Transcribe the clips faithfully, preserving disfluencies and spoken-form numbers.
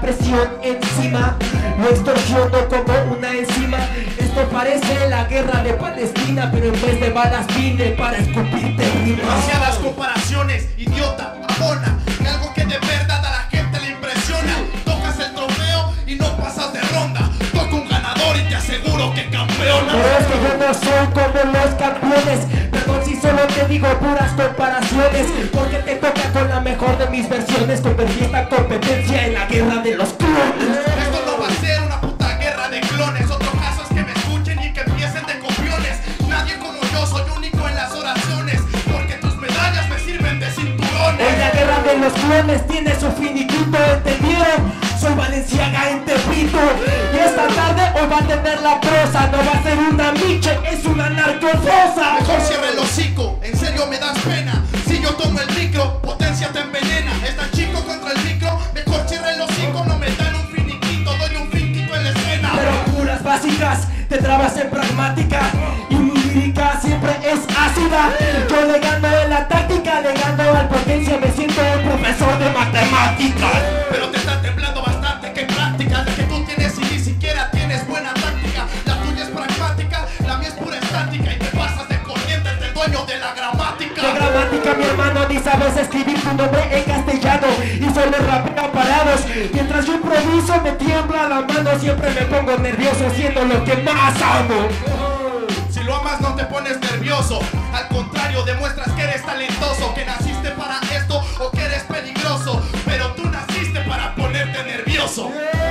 presión encima, lo extorsiono como una enzima. Esto parece la guerra de Palestina, pero en vez de balas vine para escupirte rimas. Demasiadas comparaciones, idiota, abona, que algo que de verdad a la gente le impresiona. Tocas el trofeo y no pasas de ronda. Toca un ganador y te aseguro que campeona. Pero es que yo no soy como los campeones. Perdón si solo te digo puras comparaciones, porque te toca con la mejor de mis versiones convertir esta competencia en la guerra de los clones. Esto no va a ser una puta guerra de clones. Otro caso es que me escuchen y que empiecen de copiones. Nadie como yo, soy único en las oraciones, porque tus medallas me sirven de cinturones. Hoy la guerra de los clones tiene su finiquito, ¿entendieron? Soy Valenciaga en Tepito, y esta tarde hoy va a tener la prosa. No va a ser una miche, es una narcofosa. Mejor cierra el hocico, en serio me das pena. Si yo tomo el micro, potencia te envenena. Estás chico contra el micro, mejor cierra el hocico. No me dan un finiquito, doy un finquito en la escena. Pero puras básicas, te trabas en pragmática, y mi lírica siempre es ácida. Yo le gano en la táctica, le gano al potencia. Me siento un profesor de matemáticas. Pero te está temblando bastante, que práctica la que tú tienes y ni siquiera tienes buena táctica. La tuya es pragmática, la mía es pura estática, y te pasas de corriente entre el dueño de la gramática. ¿Qué gramática, mi hermano? Ni sabes escribir tu nombre en castellano, y solo rapeo parados. Mientras yo improviso me tiembla la mano, siempre me pongo nervioso haciendo lo que más amo. Si lo amas no te pones nervioso, al contrario demuestras que eres talentoso, que naciste para esto o que eres peligroso, pero tú naciste para ponerte nervioso.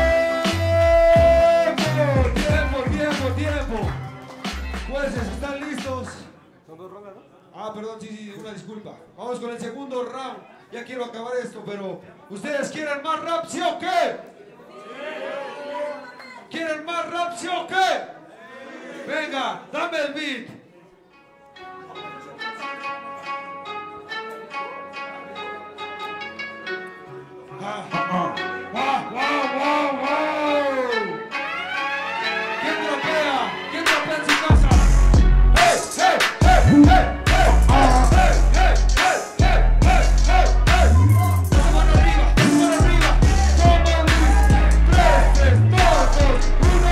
¡Tiempo! ¡Tiempo, tiempo, tiempo! Jueces, ¿están listos? ¿Son dos rondas, no? Ah, perdón, sí, sí, una disculpa. Vamos con el segundo round. Ya quiero acabar esto, pero ¿ustedes quieren más rap, sí o qué? ¿Quieren más rap, sí o qué? Venga, dame el beat. Ah, ah, ah, wow, wow, wow. ¿Quién trapea? ¿Quién trapea en su casa? ¡Hey, hey, hey, hey, hey! Ah, hey, hey, hey, hey, hey, hey, hey. Dos manos arriba, dos manos arriba. Toma Luis. Tres, tres, dos, dos,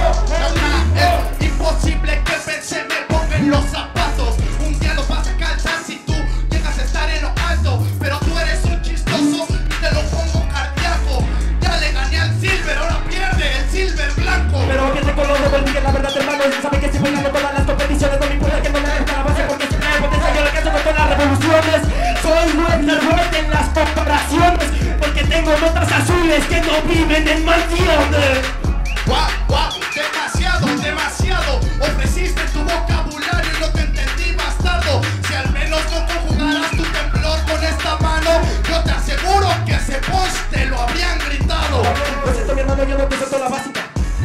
uno. Es imposible que pensé me ponga en los zapatos. Un día no vas a calzar si tú llegas a estar en lo alto, pero tú eres un chistoso y te lo pongo cardíaco. Ya le gané al silver, ahora pierde el silver blanco. Pero pierde con los de Miguel, la verdad hermano. Sabe que si voy a todas las competiciones, no me importa que no me den la base, porque si trae potencia yo lo que hago con todas las revoluciones. Soy Wendler Roth en las comparaciones, porque tengo notas azules que no viven en mansiones. Guau, guau, demasiado, demasiado. Ofreciste tu vocabulario y no te entendí, bastardo. Si al menos no conjugaras tu temblor con esta mano, yo te aseguro que ese post te lo habrían gritado. Lo siento mi hermano, yo no te suelto la básica.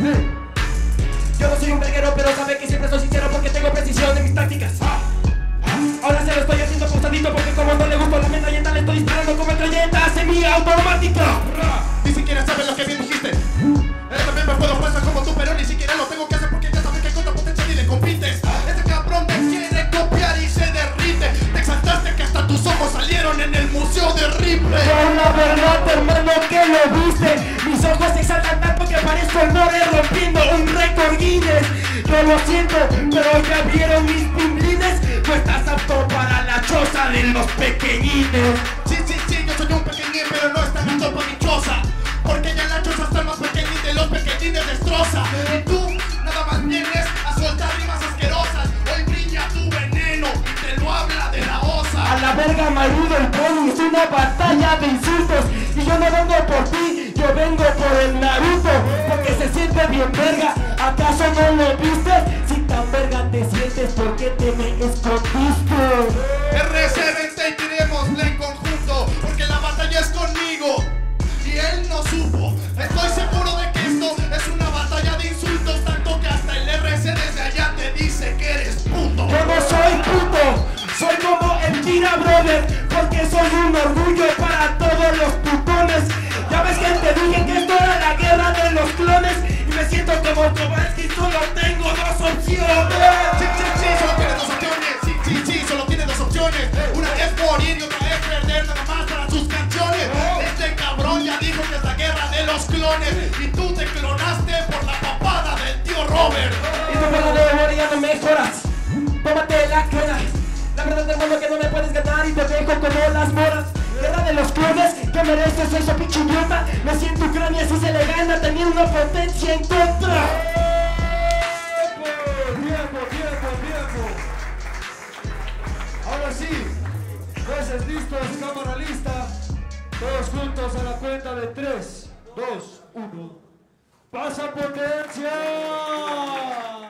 Yo no soy un verguero, pero sabe que siempre soy sincero, porque tengo precisión en mis tácticas. Ahora se lo estoy haciendo pausadito, porque como no le gustó la metralleta, le estoy disparando como metralleta semiautomática. Ni siquiera sabes lo que bien dijiste. Él también me puedo pasar como tú, pero ni siquiera lo tengo que hacer porque ya sabes que contra potencia ni le compites. Este cabrón te quiere copiar y se derrite. Te exaltaste que hasta tus ojos salieron en el museo de Ripley. Yo la verdad hermano que lo viste, mis ojos se exaltan tanto que parezco el more rompiendo un récord Guinness. Yo lo siento, pero ya vieron mis pimblines. No estás apto para la choza de los pequeñines. Sí, sí, sí, yo soy un pequeñín, pero no está apto para mi choza, porque ya la choza está más pequeñín de los pequeñines destroza. Y tú nada más vienes a soltar rimas asquerosas. Hoy brilla tu veneno y te lo habla de la osa. A la verga maludo el pony, es una batalla de insultos. Y yo no vengo por ti, yo vengo por el Naruto, porque se siente bien verga. ¿Acaso no lo viste? Si tan verga te sientes, ¿por qué te me escondiste? R C vente y tirémosle en conjunto, porque la batalla es conmigo y él no supo. Estoy seguro de que esto es una batalla de insultos, tanto que hasta el R C desde allá te dice que eres puto. Yo no soy puto, soy como el Tira Brother, porque soy un orgullo para todos los putones. Ya ves que te dije que esto era la guerra de los clones, y me siento como Kowalski, solo tengo dos opciones. Sí, sí, sí, solo tiene dos opciones. Sí, sí, sí, solo tiene dos opciones. Una es morir y otra es perder nada más para sus canciones. Este cabrón ya dijo que es la guerra de los los clones. Y tú te clonaste por la papada del tío Robert. Y tú por la de ahora ya no mejoras. Tómate la cara. La verdad del mundo que no me puedes ganar y te dejo como las moras. Guerra de los clones, que mereces eso, pinche idiota. Me siento Ucrania, así se le gana, teniendo una potencia en contra. Tiempo, tiempo, tiempo. Ahora sí, jueces listos, cámara lista. Todos juntos a la cuenta de tres, dos, uno. ¡Pasa potencia!